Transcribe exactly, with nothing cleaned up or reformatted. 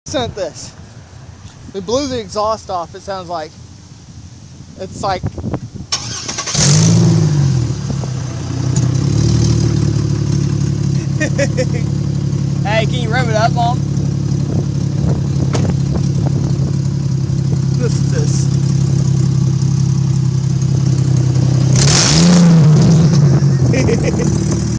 Listen to this. We blew the exhaust off, it sounds like. It's like... Hey, can you rev it up, Mom? Listen to this.